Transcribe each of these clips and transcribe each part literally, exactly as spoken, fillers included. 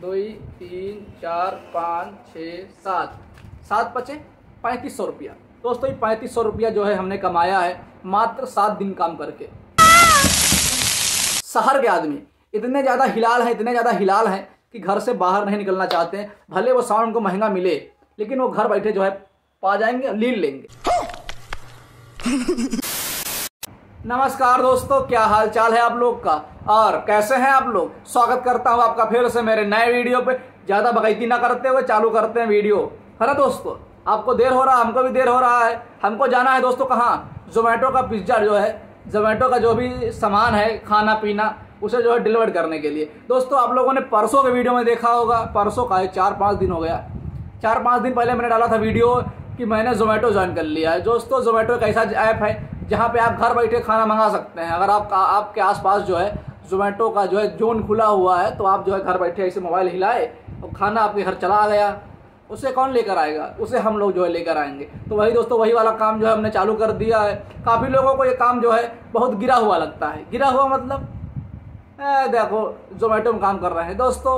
दो तीन चार पाँच छः सात सात पचे पैंतीस सौ रुपया। दोस्तों ये पैंतीस सौ रुपया जो है हमने कमाया है मात्र सात दिन काम करके। शहर के आदमी इतने ज़्यादा हिलाल हैं इतने ज़्यादा हिलाल हैं कि घर से बाहर नहीं निकलना चाहते हैं। भले वो साउंड उनको महंगा मिले लेकिन वो घर बैठे जो है पा जाएंगे, लील लेंगे। नमस्कार दोस्तों, क्या हाल चाल है आप लोग का और कैसे हैं आप लोग। स्वागत करता हूं आपका फिर से मेरे नए वीडियो पे। ज़्यादा बकैती ना करते हुए चालू करते हैं वीडियो, है ना दोस्तों। आपको देर हो रहा है, हमको भी देर हो रहा है। हमको जाना है दोस्तों कहाँ, जोमेटो का पिज्ज़ा जो है, जोमेटो का जो भी सामान है खाना पीना उसे जो है डिलीवर करने के लिए। दोस्तों आप लोगों ने परसों के वीडियो में देखा होगा, परसों का है चार पाँच दिन हो गया, चार पाँच दिन पहले मैंने डाला था वीडियो कि मैंने जोमेटो ज्वाइन कर लिया है। दोस्तों जोमेटो एक ऐसा ऐप है जहाँ पे आप घर बैठे खाना मंगा सकते हैं। अगर आप आपके आसपास जो है जोमेटो का जो है जोन खुला हुआ है तो आप जो है घर बैठे ऐसे मोबाइल हिलाए और खाना आपके घर चला आ गया। उसे कौन लेकर आएगा, उसे हम लोग जो है लेकर आएंगे। तो वही दोस्तों वही वाला काम जो है हमने चालू कर दिया है। काफ़ी लोगों को ये काम जो है बहुत गिरा हुआ लगता है। गिरा हुआ मतलब ए, देखो जोमेटो में काम कर रहे हैं। दोस्तों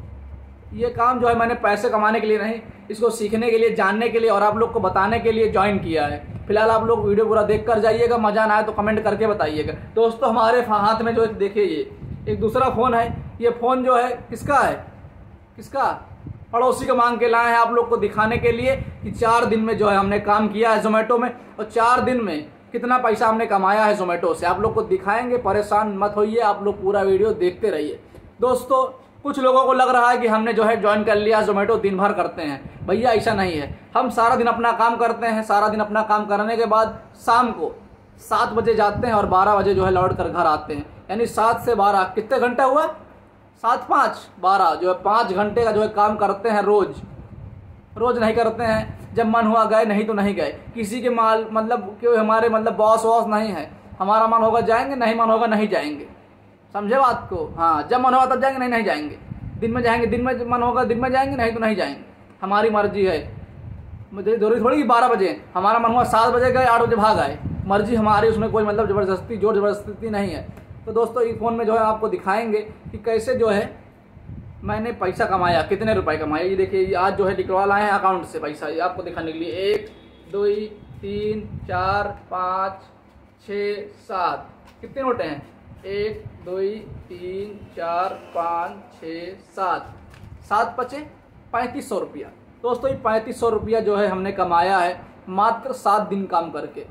ये काम जो है मैंने पैसे कमाने के लिए नहीं, इसको सीखने के लिए, जानने के लिए और आप लोग को बताने के लिए ज्वाइन किया है। फिलहाल आप लोग वीडियो पूरा देख कर जाइएगा, मजा ना आए तो कमेंट करके बताइएगा। दोस्तों हमारे हाथ में जो देखिए ये एक दूसरा फ़ोन है। ये फ़ोन जो है किसका है, किसका, पड़ोसी को मांग के लाए हैं आप लोग को दिखाने के लिए कि चार दिन में जो है हमने काम किया है जोमेटो में और चार दिन में कितना पैसा हमने कमाया है जोमेटो से। आप लोग को दिखाएंगे, परेशान मत होइए, आप लोग पूरा वीडियो देखते रहिए। दोस्तों कुछ लोगों को लग रहा है कि हमने जो है ज्वाइन कर लिया जोमेटो, दिन भर करते हैं। भैया ऐसा नहीं है। हम सारा दिन अपना काम करते हैं, सारा दिन अपना काम करने के बाद शाम को सात बजे जाते हैं और बारह बजे जो है लौट कर घर आते हैं। यानी सात से बारह कितने घंटा हुआ, सात पाँच बारह जो है पाँच घंटे का जो है काम करते हैं। रोज रोज नहीं करते हैं, जब मन हुआ गए, नहीं तो नहीं गए। किसी के माल मतलब क्यों हमारे मतलब बॉस वॉस नहीं है। हमारा मन होगा जाएंगे, नहीं मन होगा नहीं जाएंगे। समझे बात को। हाँ, जब मन होगा तब जाएंगे, नहीं नहीं जाएंगे। दिन में जाएंगे, दिन में मन होगा दिन में जाएंगे, नहीं तो नहीं जाएंगे। हमारी मर्जी है। मुझे जरूरी थोड़ी कि बारह बजे, हमारा मन हुआ सात बजे गए, आठ बजे भाग आए, मर्जी हमारी, उसमें कोई मतलब ज़बरदस्ती जोर ज़बरदस्ती नहीं है। तो दोस्तों इस फ़ोन में जो है आपको दिखाएंगे कि कैसे जो है मैंने पैसा कमाया, कितने रुपए कमाए। ये देखिए आज जो है निकलवा लाए हैं अकाउंट से पैसा, ये आपको दिखाने के लिए। एक दो तीन चार पाँच छः सात, कितने नोट हैं, एक दो तीन चार पाँच छः सात, सात पचे पैंतीस सौ रुपया। दोस्तों ये पैंतीस सौ रुपया जो है हमने कमाया है मात्र सात दिन काम करके।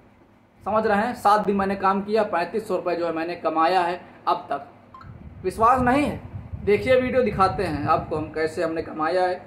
समझ रहे हैं, सात दिन मैंने काम किया, पैंतीस सौ रुपये जो है मैंने कमाया है अब तक। विश्वास नहीं है, देखिए वीडियो दिखाते हैं आपको हम कैसे हमने कमाया है।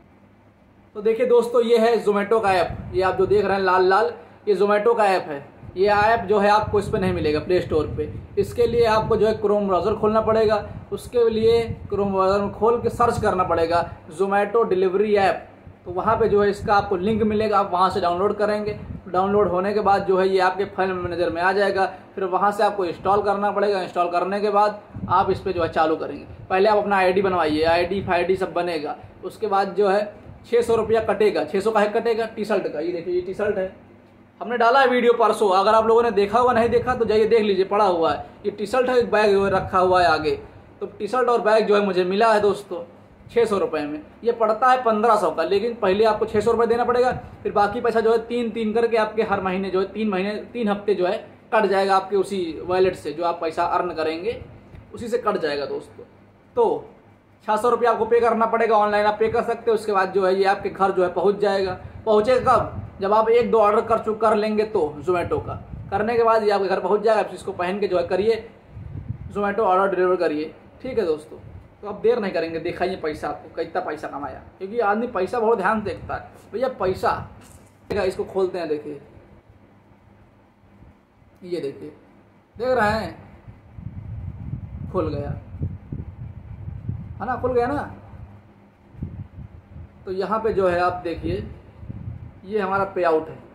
तो देखिए दोस्तों ये है जोमेटो का ऐप, ये आप जो देख रहे हैं लाल लाल, ये जोमेटो का ऐप है। ये ऐप जो है आपको इस पर नहीं मिलेगा प्ले स्टोर पे। इसके लिए आपको जो है क्रोम ब्राउज़र खोलना पड़ेगा। उसके लिए क्रोम ब्राउज़र में खोल के सर्च करना पड़ेगा जोमेटो डिलीवरी ऐप। तो वहाँ पे जो है इसका आपको लिंक मिलेगा, आप वहाँ से डाउनलोड करेंगे। डाउनलोड होने के बाद जो है ये आपके फाइल मैनेजर में आ जाएगा। फिर वहाँ से आपको इंस्टॉल करना पड़ेगा। इंस्टॉल करने के बाद आप इस पर जो है चालू करेंगे। पहले आप अपना आई डी बनवाइए, आई डी फाई सब बनेगा। उसके बाद जो है छः सौ रुपया कटेगा। छः सौ का है कटेगा टी शर्ट का। ये देखिए ये टी शर्ट है, हमने डाला है वीडियो परसों। अगर आप लोगों ने देखा हुआ, नहीं देखा तो जाइए देख लीजिए, पड़ा हुआ है। ये टी शर्ट है, एक बैग रखा हुआ है आगे। तो टी शर्ट और बैग जो है मुझे मिला है दोस्तों छः सौ रुपये में। ये पड़ता है पंद्रह सौ का, लेकिन पहले आपको छः सौ रुपये देना पड़ेगा। फिर बाकी पैसा जो है तीन तीन करके आपके हर महीने जो है तीन महीने तीन हफ्ते जो है कट जाएगा आपके उसी वॉलेट से। जो आप पैसा अर्न करेंगे उसी से कट जाएगा दोस्तों। तो छः सौ रुपये आपको पे करना पड़ेगा, ऑनलाइन आप पे कर सकते हो। उसके बाद जो है ये आपके घर जो है पहुँच जाएगा। पहुँचेगा कब, जब आप एक दो ऑर्डर कर चुक कर लेंगे तो जोमेटो का करने के बाद ये आपके घर पहुंच जाएगा। आप इसको पहन के जो है करिए जोमेटो ऑर्डर डिलीवर करिए। ठीक है दोस्तों, तो आप देर नहीं करेंगे, दिखाइए पैसा आपको कितना पैसा कमाया। क्योंकि आदमी पैसा बहुत ध्यान से देखता है। भैया पैसा, इसको खोलते हैं, देखिए ये देखिए, देख रहे हैं, खुल गया है ना, खुल गया ना। तो यहाँ पे जो है आप देखिए ये हमारा पे आउट है।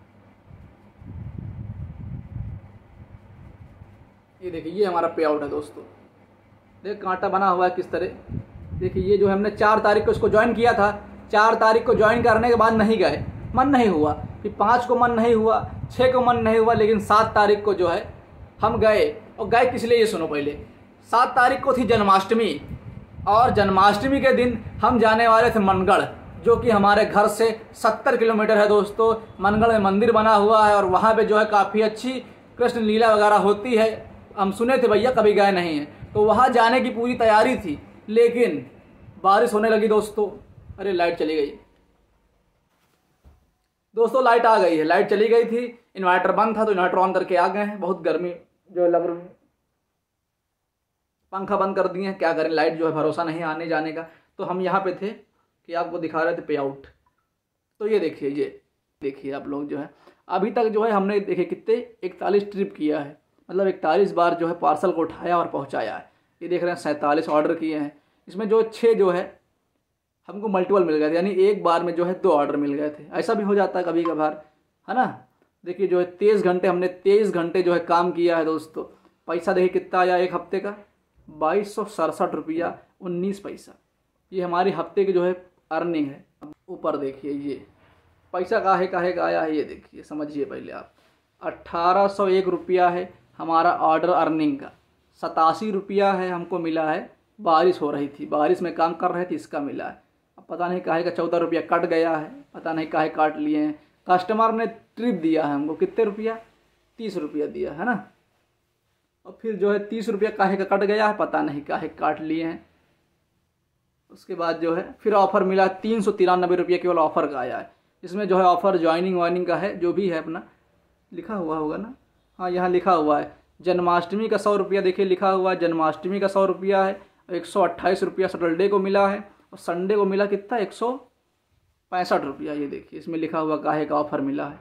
ये देखिए ये हमारा पे आउट है दोस्तों। देख कांटा बना हुआ है किस तरह। देखिए ये जो हमने चार तारीख को इसको ज्वाइन किया था। चार तारीख को ज्वाइन करने के बाद नहीं गए, मन नहीं हुआ। फिर पाँच को मन नहीं हुआ, छः को मन नहीं हुआ, लेकिन सात तारीख को जो है हम गए। और गए किस लिए ये सुनो पहले। सात तारीख को थी जन्माष्टमी और जन्माष्टमी के दिन हम जाने वाले थे मनगढ़, जो कि हमारे घर से सत्तर किलोमीटर है दोस्तों। मनगढ़ में मंदिर बना हुआ है और वहाँ पे जो है काफ़ी अच्छी कृष्ण लीला वगैरह होती है। हम सुने थे भैया, कभी गए नहीं हैं। तो वहाँ जाने की पूरी तैयारी थी, लेकिन बारिश होने लगी दोस्तों। अरे लाइट चली गई दोस्तों, लाइट आ गई है। लाइट चली गई थी, इन्वर्टर बंद था तो इन्वर्टर ऑन करके आ गए हैं। बहुत गर्मी जो लग रही है, पंखा बंद कर दिए हैं, क्या करें, लाइट जो है भरोसा नहीं आने जाने का। तो हम यहाँ पे थे कि आपको दिखा रहे थे पे आउट। तो ये देखिए, ये देखिए आप लोग जो है अभी तक जो है हमने देखे कितने इकतालीस ट्रिप किया है, मतलब इकतालीस बार जो है पार्सल को उठाया और पहुँचाया है। ये देख रहे हैं सैंतालीस ऑर्डर किए हैं, इसमें जो छः जो है हमको मल्टीपल मिल गए थे, यानी एक बार में जो है दो ऑर्डर मिल गए थे। ऐसा भी हो जाता है कभी कभार, है ना। देखिए जो है तेईस घंटे हमने तेईस घंटे जो है काम किया है दोस्तों। पैसा देखिए कितना आया एक हफ्ते का, बाईस सौ सड़सठ रुपया उन्नीस पैसा। ये हमारी हफ्ते की जो है अर्निंग है। ऊपर देखिए ये पैसा काहे काहे का आया है, ये देखिए समझिए पहले आप। अट्ठारह सौ एक रुपया है हमारा ऑर्डर अर्निंग का। सतासी रुपया है हमको मिला है, बारिश हो रही थी, बारिश में काम कर रहे थे, इसका मिला है। अब पता नहीं काहे का चौदह रुपया कट गया है, पता नहीं काहे काट लिए हैं। कस्टमर ने ट्रिप दिया है हमको कितने रुपया, तीस रुपया दिया है ना। और फिर जो है तीस रुपया काहे का कट गया है, पता नहीं काहे काट लिए हैं। उसके बाद जो है फिर ऑफ़र मिला, तीन सौ तिरानबे रुपये केवल ऑफ़र का आया है। इसमें जो है ऑफ़र ज्वाइनिंग वाइनिंग का है, जो भी है अपना लिखा हुआ होगा ना। हाँ यहाँ लिखा हुआ है जन्माष्टमी का सौ रुपया, देखिए लिखा हुआ है जन्माष्टमी का सौ रुपया है। एक सौ अट्ठाईस रुपया सैटरडे को मिला है और संडे को मिला कितना, एक सौ पैंसठ रुपया। ये देखिए इसमें लिखा हुआ काहे का ऑफ़र मिला है।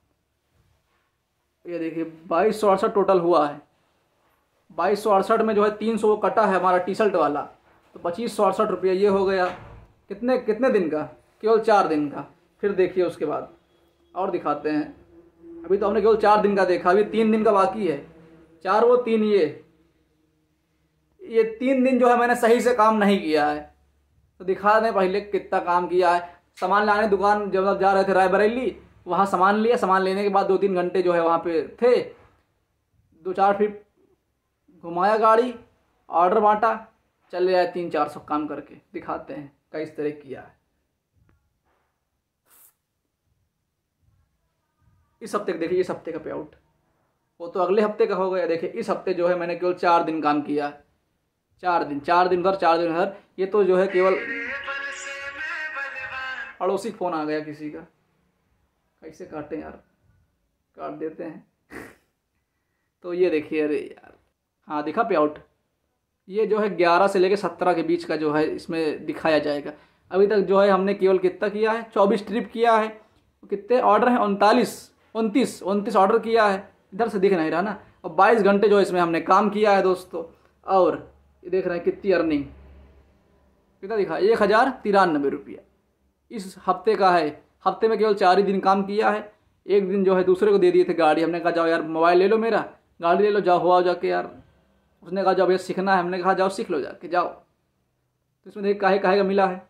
ये देखिए बाईस सौ अड़सठ टोटल हुआ है। बाईस सौ अड़सठ में जो है तीन सौ कटा है हमारा टी शर्ट वाला, तो पच्चीस सौ अड़सठ रुपया ये हो गया। कितने कितने दिन का, केवल चार दिन का। फिर देखिए उसके बाद और दिखाते हैं। अभी तो हमने केवल चार दिन का देखा, अभी तीन दिन का बाकी है। चार वो तीन ये ये तीन दिन जो है मैंने सही से काम नहीं किया है। तो दिखा दें पहले कितना काम किया है। सामान लाने दुकान जब जा रहे थे रायबरेली, वहाँ सामान लिया, सामान लेने के बाद दो तीन घंटे जो है वहाँ पे थे, दो चार फिर घुमाया गाड़ी, ऑर्डर बांटा, चले आए तीन चार सौ काम करके। दिखाते हैं किस तरह किया है। इस हफ्ते का देखिए, इस हफ्ते का पे आउट, वो तो अगले हफ्ते का हो गया। देखिए इस हफ्ते जो है मैंने केवल चार दिन काम किया है। चार दिन चार दिन भर चार दिन भर। ये तो जो है केवल पड़ोसी फ़ोन आ गया किसी का, कैसे काटें यार, काट देते हैं। तो ये देखिए, अरे यार हाँ दिखा पे आउट। ये जो है ग्यारह से लेकर सत्रह के बीच का जो है इसमें दिखाया जाएगा। अभी तक जो है हमने केवल कितना किया है, चौबीस ट्रिप किया है। कितने ऑर्डर हैं, उनतालीस उनतीस उनतीस ऑर्डर किया है। इधर से दिख नहीं रहा ना। और बाईस घंटे जो इसमें हमने काम किया है दोस्तों। और ये देख रहे हैं कितनी अर्निंग, कितना दिखा, एक हज़ार तिरानबे रुपया इस हफ्ते का है। हफ्ते में केवल चार ही दिन काम किया है। एक दिन जो है दूसरे को दे दिए थे गाड़ी। हमने कहा जाओ यार मोबाइल ले लो, मेरा गाड़ी ले लो, जाओ हो आओ जाके यार। उसने कहा जाओ भैया सीखना है, हमने कहा जाओ सीख लो जाके जाओ। तो इसमें देख काहे काहे का मिला है,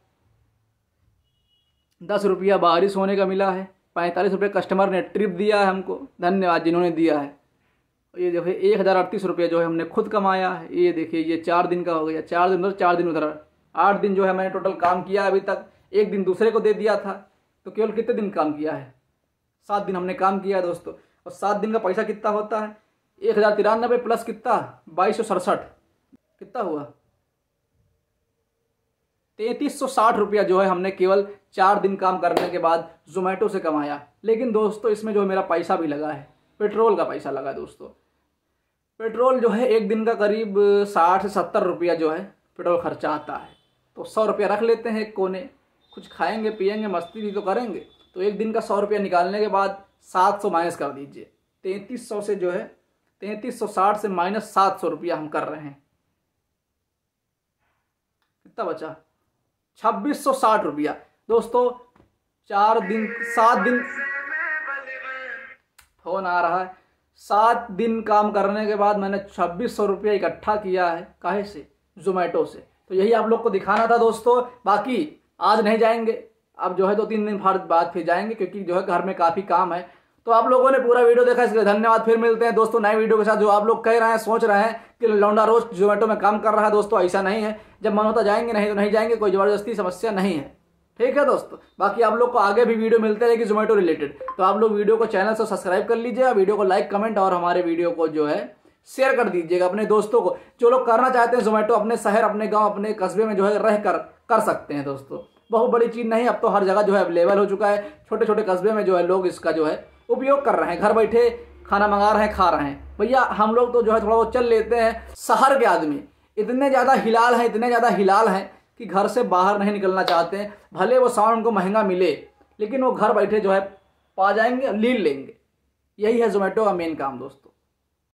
दस रुपया बारिश होने का मिला है। पैंतालीस रुपये कस्टमर ने ट्रिप दिया है हमको, धन्यवाद जिन्होंने दिया है। ये जो है एक हज़ार अड़तीस रुपये जो है हमने खुद कमाया है। ये देखिए ये चार दिन का हो गया, चार दिन उधर चार दिन उधर, आठ दिन जो है मैंने टोटल काम किया है अभी तक। एक दिन दूसरे को दे दिया था, तो केवल कितने दिन काम किया है, सात दिन हमने काम किया है दोस्तों। और सात दिन का पैसा कितना होता है, एक हज़ार तिरानबे प्लस कितना, बाईस सौ सड़सठ, कितना हुआ, तैंतीस सौ साठ रुपया जो है हमने केवल चार दिन काम करने के बाद जोमेटो से कमाया। लेकिन दोस्तों इसमें जो है मेरा पैसा भी लगा है, पेट्रोल का पैसा लगा है दोस्तों। पेट्रोल जो है एक दिन का करीब साठ से सत्तर रुपया जो है पेट्रोल खर्चा आता है। तो सौ रुपया रख लेते हैं एक कोने, कुछ खाएंगे पिएंगे मस्ती भी तो करेंगे। तो एक दिन का सौ रुपया निकालने के बाद सात सौ माइनस कर दीजिए। तैंतीस सौ से जो है तैंतीस सौ साठ से माइनस सात सौ रुपया हम कर रहे हैं, कितना बचा, छब्बीस सौ साठ रुपया दोस्तों। चार दिन सात दिन फोन आ रहा है, सात दिन काम करने के बाद मैंने छब्बीस सौ रुपया इकट्ठा किया है। काहे से, जोमेटो से। तो यही आप लोग को दिखाना था दोस्तों। बाकी आज नहीं जाएंगे, अब जो है दो तीन दिन बाद फिर जाएंगे, क्योंकि जो है घर में काफ़ी काम है। तो आप लोगों ने पूरा वीडियो देखा, इसके लिए धन्यवाद। फिर मिलते हैं दोस्तों नए वीडियो के साथ। जो आप लोग कह रहे हैं, सोच रहे हैं कि लौंडा रोस्ट जोमेटो में काम कर रहा है, दोस्तों ऐसा नहीं है। जब मन होता जाएंगे, नहीं तो नहीं जाएंगे, कोई जबरदस्ती समस्या नहीं है, ठीक है दोस्तों। बाकी आप लोग को आगे भी वीडियो मिलते रहेगी जोमेटो रिलेटेड, तो आप लोग वीडियो को चैनल से सब्सक्राइब कर लीजिएगा, वीडियो को लाइक कमेंट और हमारे वीडियो को जो है शेयर कर दीजिएगा अपने दोस्तों को। जो लोग करना चाहते हैं जोमेटो, अपने शहर, अपने गाँव, अपने कस्बे में जो है रह कर कर सकते हैं दोस्तों। बहुत बड़ी चीज़ नहीं, अब तो हर जगह जो है अवेलेबल हो चुका है। छोटे छोटे कस्बे में जो है लोग इसका जो है उपयोग कर रहे हैं, घर बैठे खाना मंगा रहे हैं, खा रहे हैं। भैया हम लोग तो जो है थोड़ा बहुत चल लेते हैं। शहर के आदमी इतने ज़्यादा हिलाल हैं, इतने ज़्यादा हिलाल हैं कि घर से बाहर नहीं निकलना चाहते हैं। भले वो सामान उनको महंगा मिले, लेकिन वो घर बैठे जो है पा जाएंगे, लील लेंगे। यही है जोमेटो का मेन काम दोस्तों।